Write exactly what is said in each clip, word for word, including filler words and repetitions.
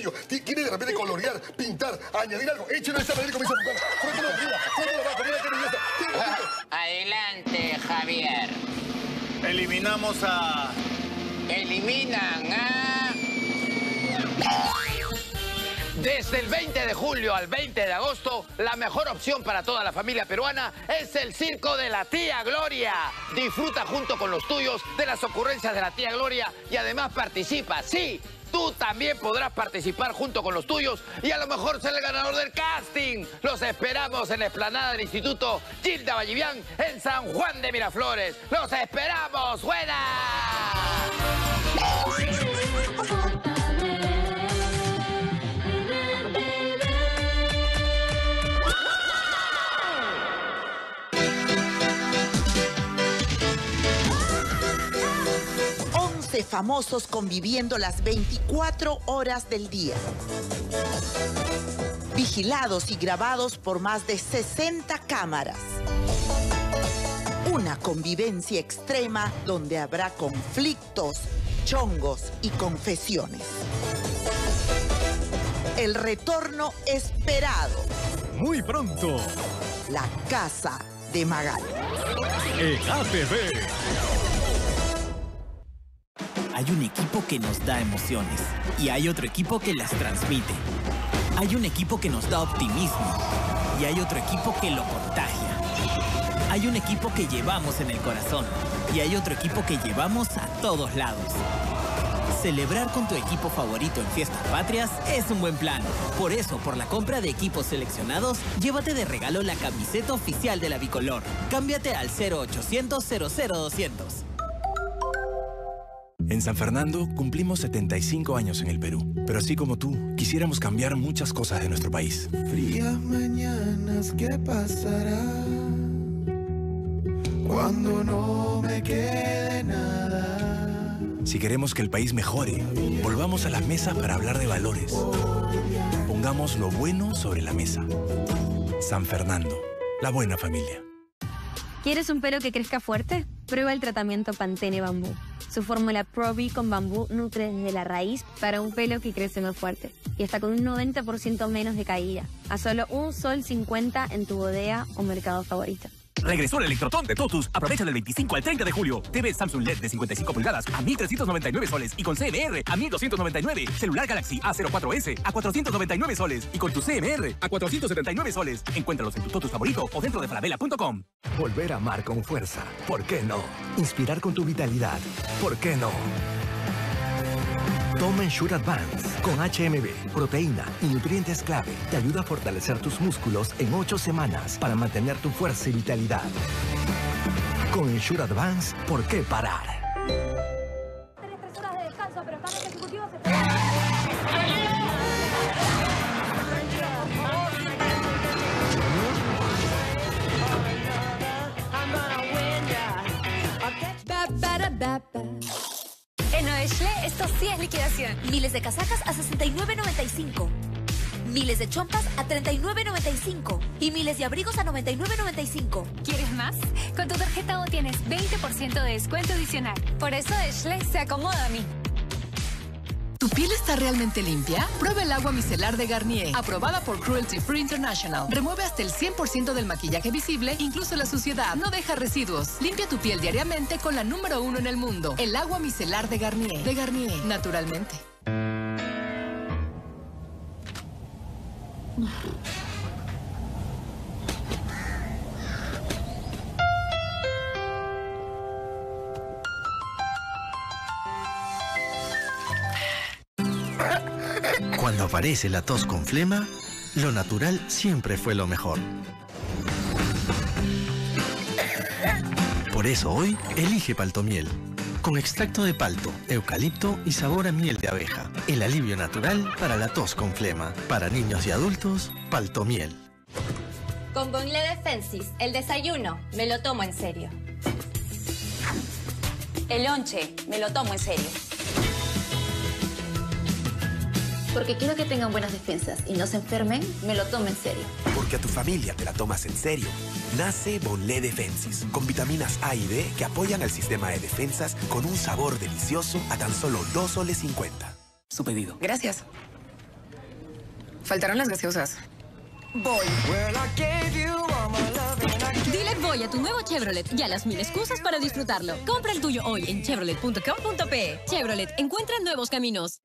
edificio, quiere de repente colorear, pintar, añadir algo, échelo esa manera y comienza a buscar. Frótalo arriba, frótalo abajo, mira qué belleza. Adelante, Javier. Eliminamos a... Eliminan a... Desde el veinte de julio al veinte de agosto, la mejor opción para toda la familia peruana es el circo de la tía Gloria. Disfruta junto con los tuyos de las ocurrencias de la tía Gloria y además participa, sí, tú también podrás participar junto con los tuyos y a lo mejor ser el ganador del casting. Los esperamos en la explanada del Instituto Gilda Vallivian en San Juan de Miraflores. ¡Los esperamos! ¡Buena! once famosos conviviendo las veinticuatro horas del día. Vigilados y grabados por más de sesenta cámaras. Una convivencia extrema donde habrá conflictos, chongos y confesiones. El retorno esperado. Muy pronto. La casa de Magali. En A T V. Hay un equipo que nos da emociones y hay otro equipo que las transmite. Hay un equipo que nos da optimismo y hay otro equipo que lo contagia. Hay un equipo que llevamos en el corazón y hay otro equipo que llevamos a todos lados. Celebrar con tu equipo favorito en Fiestas Patrias es un buen plan. Por eso, por la compra de equipos seleccionados, llévate de regalo la camiseta oficial de la Bicolor. Cámbiate al cero ochocientos, cero cero doscientos. En San Fernando cumplimos setenta y cinco años en el Perú, pero así como tú, quisiéramos cambiar muchas cosas de nuestro país. Frías mañanas, ¿qué pasará? Cuando no me quede nada. Si queremos que el país mejore, volvamos a las mesas para hablar de valores. Pongamos lo bueno sobre la mesa. San Fernando, la buena familia. ¿Quieres un pelo que crezca fuerte? Prueba el tratamiento Pantene Bambú. Su fórmula Pro-V con bambú nutre desde la raíz para un pelo que crece más fuerte. Y hasta con un noventa por ciento menos de caída. A solo un sol cincuenta en tu bodega o mercado favorito. Regresó el Electrotón de Totus. Aprovecha del veinticinco al treinta de julio. T V Samsung L E D de cincuenta y cinco pulgadas a mil trescientos noventa y nueve soles y con C M R a mil doscientos noventa y nueve. Celular Galaxy A cero cuatro S a cuatrocientos noventa y nueve soles y con tu C M R a cuatrocientos setenta y nueve soles. Encuéntralos en tu Totus favorito o dentro de falabella punto com. Volver a amar con fuerza. ¿Por qué no? Inspirar con tu vitalidad. ¿Por qué no? Toma Ensure Advance con H M B, proteína y nutrientes clave. Te ayuda a fortalecer tus músculos en ocho semanas para mantener tu fuerza y vitalidad. Con Ensure Advance, ¿por qué parar? Tenés tres horas de descanso, pero están los ejecutivos En Oeshle, esto sí es liquidación. Miles de casacas a sesenta y nueve noventa y cinco. Miles de chompas a treinta y nueve noventa y cinco. Y miles de abrigos a noventa y nueve noventa y cinco. ¿Quieres más? Con tu tarjeta O tienes veinte por ciento de descuento adicional. Por eso Oeshle se acomoda a mí. ¿Tu piel está realmente limpia? Prueba el agua micelar de Garnier, aprobada por Cruelty Free International. Remueve hasta el cien por ciento del maquillaje visible, incluso la suciedad. No deja residuos. Limpia tu piel diariamente con la número uno en el mundo. El agua micelar de Garnier. De Garnier, naturalmente. Cuando aparece la tos con flema, lo natural siempre fue lo mejor. Por eso hoy, elige Paltomiel. Con extracto de palto, eucalipto y sabor a miel de abeja. El alivio natural para la tos con flema. Para niños y adultos, Paltomiel. Con Bonlé Defensis, el desayuno, me lo tomo en serio. El lonche, me lo tomo en serio. Porque quiero que tengan buenas defensas y no se enfermen, me lo tomo en serio. Porque a tu familia te la tomas en serio. Nace Bonlé Defensis, con vitaminas A y D que apoyan al sistema de defensas con un sabor delicioso a tan solo dos soles cincuenta. Su pedido. Gracias. Faltaron las gaseosas. Voy. Dile voy a tu nuevo Chevrolet y a las mil excusas para disfrutarlo. Compra el tuyo hoy en chevrolet punto com punto pe. Chevrolet, encuentra nuevos caminos.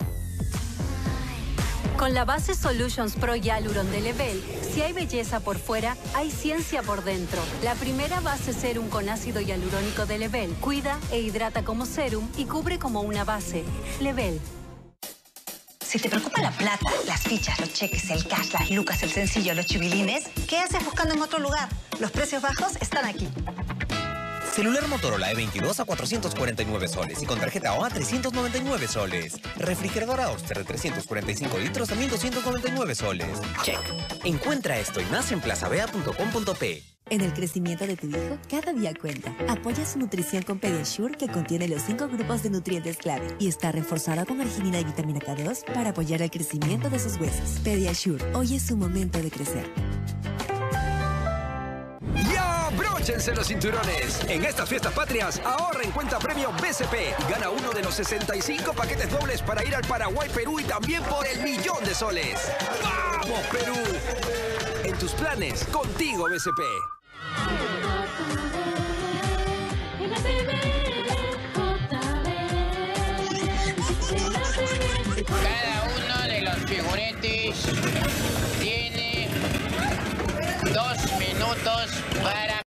Con la base Solutions Pro Hyaluron de Level, si hay belleza por fuera, hay ciencia por dentro. La primera base serum con ácido hialurónico de Level cuida e hidrata como serum y cubre como una base. Level. Si te preocupa la plata, las fichas, los cheques, el cash, las lucas, el sencillo, los chivilines, ¿qué haces buscando en otro lugar? Los precios bajos están aquí. Celular Motorola E veintidós a cuatrocientos cuarenta y nueve soles y con tarjeta O A trescientos noventa y nueve soles. Refrigeradora Oster de trescientos cuarenta y cinco litros a mil doscientos noventa y nueve soles. Check. Encuentra esto y más en plaza bea punto com punto pe. En el crecimiento de tu hijo, cada día cuenta. Apoya su nutrición con Pediasure, que contiene los cinco grupos de nutrientes clave y está reforzada con arginina y vitamina K dos para apoyar el crecimiento de sus huesos. Pediasure, hoy es su momento de crecer. ¡Ya abróchense los cinturones! En estas fiestas patrias, ahorra en cuenta premio B C P y gana uno de los sesenta y cinco paquetes dobles para ir al Paraguay, Perú y también por el millón de soles. ¡Vamos, Perú! En tus planes, contigo B C P. Cada uno de los figuretes tiene dos minutos para